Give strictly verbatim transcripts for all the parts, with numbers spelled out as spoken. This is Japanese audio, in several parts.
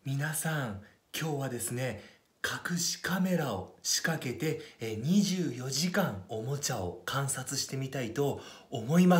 皆さん、今日はですね、隠しカメラを仕掛けてにじゅうよじかんおもちゃを観察してみたいと思います。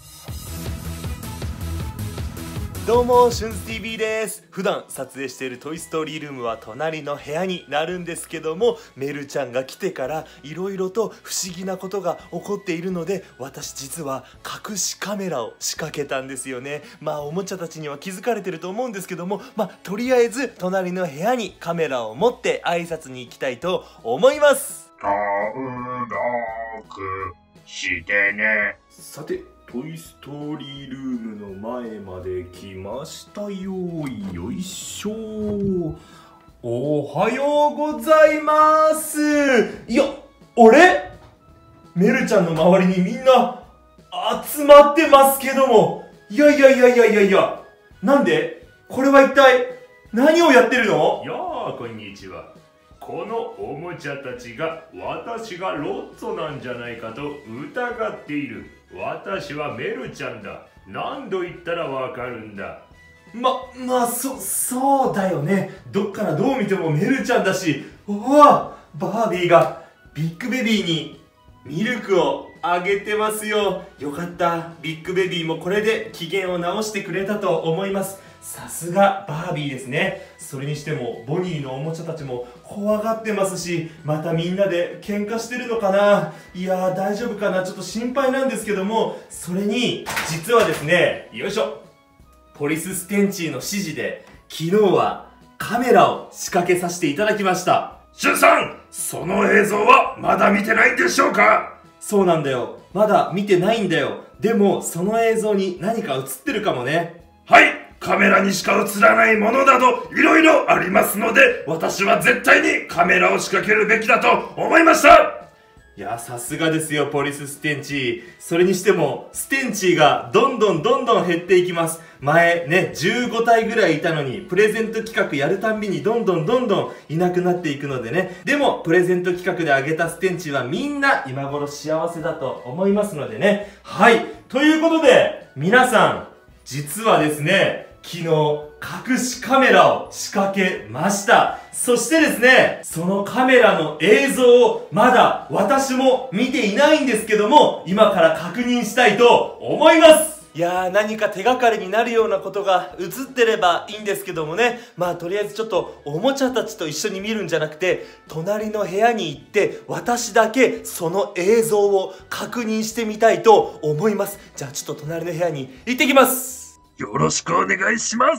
どうも、シュンス ティーブイ です。普段撮影しているトイストーリールームは隣の部屋になるんですけども、メルちゃんが来てからいろいろと不思議なことが起こっているので、私実は隠しカメラを仕掛けたんですよね。まあおもちゃたちには気づかれてると思うんですけども、まあとりあえず隣の部屋にカメラを持って挨拶に行きたいと思います。 たうまくしてね。 さて、トイストーリールームの前まで来ましたよ。よいしょ。おはようございます。いや、あれメルちゃんの周りにみんな集まってますけども。いやいやいやいやいやいや。なんでこれは一体何をやってるの？ やあ、こんにちは。このおもちゃたちが私がロッツォなんじゃないかと疑っている。私はメルちゃんだ。何度言ったらわかるんだ。 ま、まあ、そ、そうだよね。どっからどう見てもメルちゃんだし。おお、バービーがビッグベビーにミルクをあげてますよ。よかった。ビッグベビーもこれで機嫌を直してくれたと思います。さすがバービーですね。それにしてもボニーのおもちゃたちも怖がってますし、またみんなで喧嘩してるのかな。いやー、大丈夫かな、ちょっと心配なんですけども。それに実はですね、よいしょ、ポリス・ステンチーの指示で昨日はカメラを仕掛けさせていただきました。 シュンさん、その映像はまだ見てないんでしょうか？ そうなんだよ、まだ見てないんだよ。でもその映像に何か映ってるかもね。 はい、カメラにしか映らないものなどいろいろありますので、私は絶対にカメラを仕掛けるべきだと思いました。 いや、さすがですよ、ポリス・ステンチー。それにしてもステンチーがどんどんどんどん減っていきます。前ね、じゅうごたいぐらいいたのに、プレゼント企画やるたんびにどんどんどんどんいなくなっていくのでね。でもプレゼント企画であげたステンチーはみんな今頃幸せだと思いますのでね。はい、ということで皆さん、実はですね、昨日隠しカメラを仕掛けました。そしてですね、そのカメラの映像をまだ私も見ていないんですけども、今から確認したいと思います。 いやー、何か手がかりになるようなことが映ってればいいんですけどもね。まあとりあえずちょっとおもちゃたちと一緒に見るんじゃなくて、隣の部屋に行って私だけその映像を確認してみたいと思います。じゃあちょっと隣の部屋に行ってきます。 よろしくお願いします。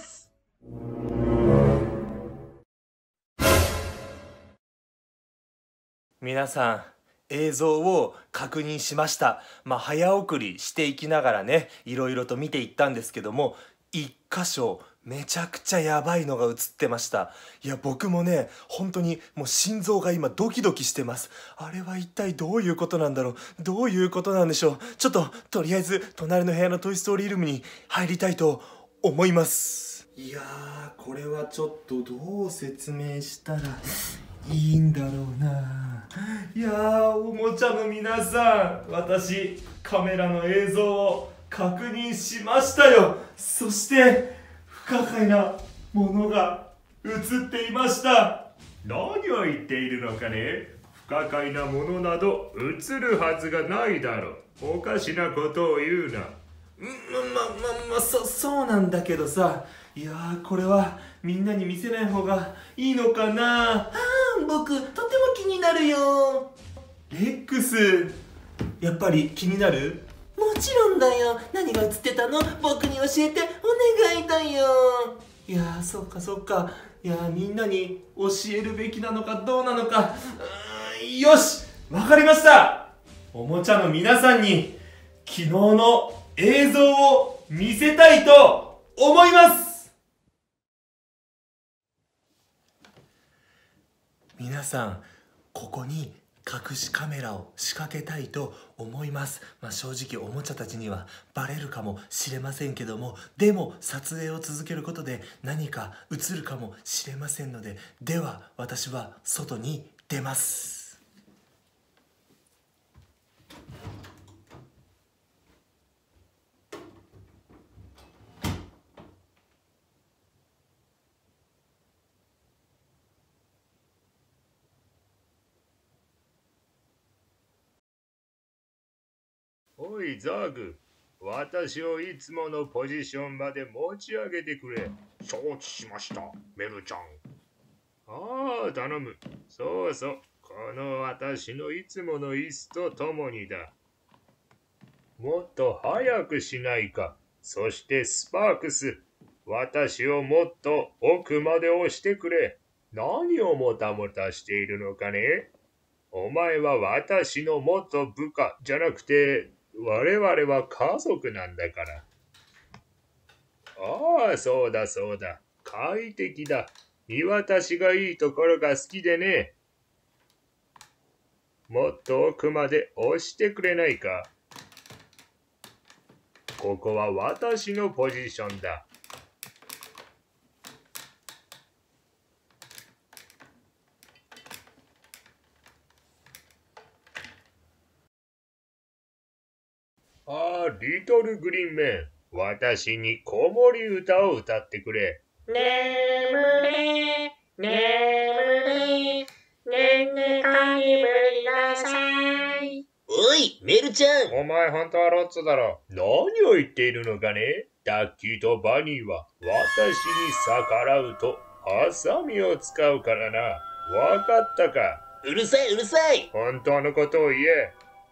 皆さん、映像を確認しました。まあ早送りしていきながらね、いろいろと見ていったんですけども、一箇所めちゃくちゃやばいのが映ってました。いや、僕もね、本当にもう心臓が今ドキドキしてます。あれは一体どういうことなんだろう、どういうことなんでしょう。ちょっととりあえず隣の部屋のトイストーリールームに入りたいと思います。 いやー、これはちょっとどう説明したらいいんだろうな。いやー、おもちゃの皆さん、私カメラの映像を確認しましたよ。そして不可解なものが映っていました。 何を言っているのかね。不可解なものなど映るはずがないだろう。おかしなことを言うな。 ま、ま、ま、ま、そ、そうなんだけどさ。いやー、これはみんなに見せない方がいいのかな。あー、僕とても気になるよ。レックス、やっぱり気になる？ もちろんだよ。何が映ってたの？僕に教えてお願いだよ。 いやー、そっかそっか。いやー、みんなに教えるべきなのかどうなのか。うーん、よし、わかりました。おもちゃの皆さんに昨日の映像を見せたいと思います。 皆さん、ここに隠しカメラを仕掛けたいと思います。まあ正直おもちゃたちにはバレるかもしれませんけども、でも撮影を続けることで何か映るかもしれませんので、では私は外に出ます。 おいザーグ、私をいつものポジションまで持ち上げてくれ。 承知しました、メルちゃん。 ああ、頼む。そうそう、この私のいつもの椅子とともにだ。もっと早くしないか。そしてスパークス、私をもっと奥まで押してくれ。何をもたもたしているのかね。お前は私の元部下じゃなくて、我々は家族なんだから。ああ、そうだそうだ。快適だ。見渡しがいいところが好きでね。もっと奥まで押してくれないか。ここは私のポジションだ。ああ、リトルグリーンメン。私に子守歌を歌ってくれ。 眠れ、眠れ、ねんねかにむりなさい。 おい、メルちゃん。 お前本当はロッツだろ。何を言っているのかね。ダッキーとバニーは私に逆らうとハサミを使うからな。わかったか。 うるさいうるさい。 本当のことを言え。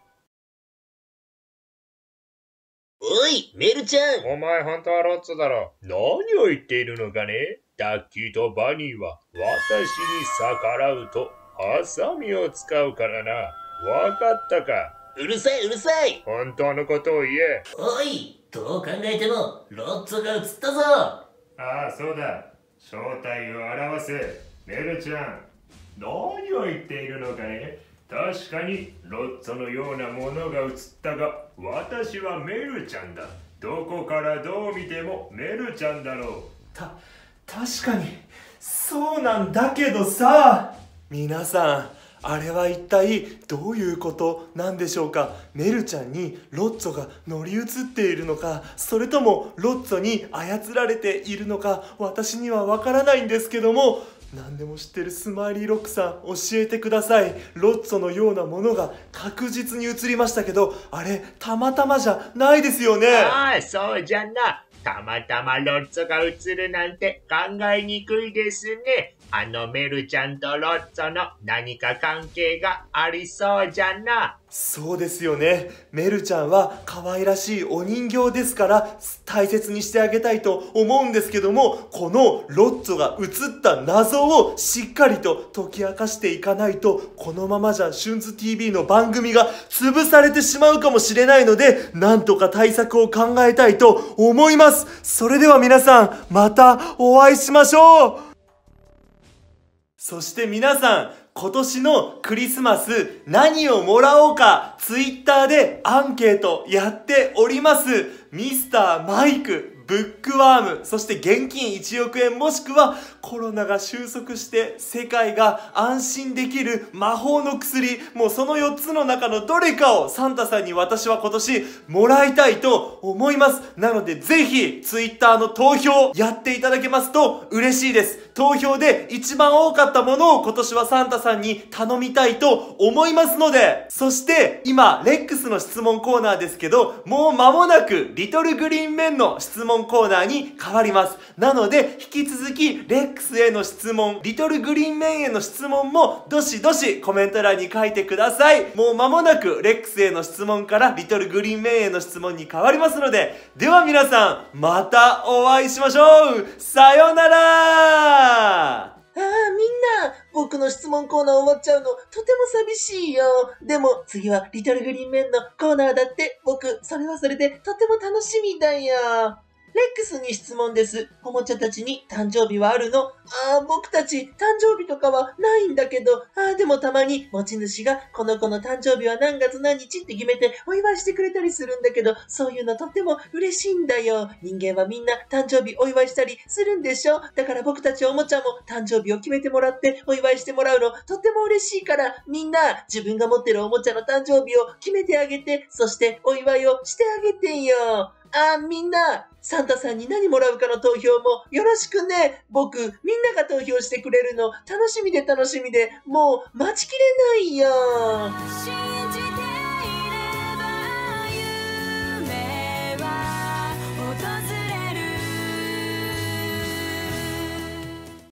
おい、メルちゃん。 お前本当はロッツだろ。何を言っているのかね。ダッキーとバニーは私に逆らうとハサミを使うからな。わかったか。 うるさいうるさい。 本当のことを言え。 おい、どう考えてもロッツォが映ったぞ。 ああ、そうだ。正体を表せ。メルちゃん。何を言っているのかね。確かにロッツォのようなものが映ったが、私はメルちゃんだ。どこからどう見てもメルちゃんだろう。 た、確かに、そうなんだけどさ。 皆さん、あれは一体どういうことなんでしょうか。メルちゃんにロッツォが乗り移っているのか、それともロッツォに操られているのか、私にはわからないんですけども、何でも知ってるスマイリーロックさん、教えてください。ロッツォのようなものが確実に映りましたけど、あれたまたまじゃないですよね。 ああ、そうじゃな。たまたまロッツォが映るなんて考えにくいですね。あのメルちゃんとロッツォの何か関係がありそうじゃな。 そうですよね。メルちゃんは可愛らしいお人形ですから大切にしてあげたいと思うんですけども、このロッツォが映った謎をしっかりと解き明かしていかないと、このままじゃシュンズ ティーブイ の番組が潰されてしまうかもしれないので、なんとか対策を考えたいと思います。それでは皆さん、またお会いしましょう。そして皆さん、今年のクリスマス何をもらおうかツイッターでアンケートやっております。ミスターマイク、ブックワーム、そして現金いちおくえん、もしくはコロナが収束して世界が安心できる魔法の薬、もうそのよっつの中のどれかをサンタさんに私は今年もらいたいと思います。なのでぜひツイッターの投票やっていただけますと嬉しいです。投票で一番多かったものを今年はサンタさんに頼みたいと思いますので、そして今レックスの質問コーナーですけど、もう間もなくリトルグリーンメンの質問コーナーに変わります。なので引き続きレックスへの質問、リトルグリーンメンへの質問もどしどしコメント欄に書いてください。もう間もなくレックスへの質問からリトルグリーンメンへの質問に変わりますので、では皆さんまたお会いしましょう。さようなら。 ああ、みんな、僕の質問コーナー終わっちゃうの、とても寂しいよ。でも、次はリトルグリーンメンのコーナーだって、僕、それはそれでとても楽しみだよ。レックスに質問です。おもちゃたちに誕生日はあるの？ああ、僕たち誕生日とかはないんだけど、ああ、でもたまに持ち主がこの子の誕生日は何月何日って決めてお祝いしてくれたりするんだけど、そういうのとっても嬉しいんだよ。人間はみんな誕生日お祝いしたりするんでしょ？だから僕たちおもちゃも誕生日を決めてもらってお祝いしてもらうのとっても嬉しいから、みんな自分が持ってるおもちゃの誕生日を決めてあげて、そしてお祝いをしてあげてよ。あー、みんな、サンタさんに何もらうかの投票もよろしくね。僕、みんなが投票してくれるの楽しみで楽しみで、もう待ちきれないよ。 信じて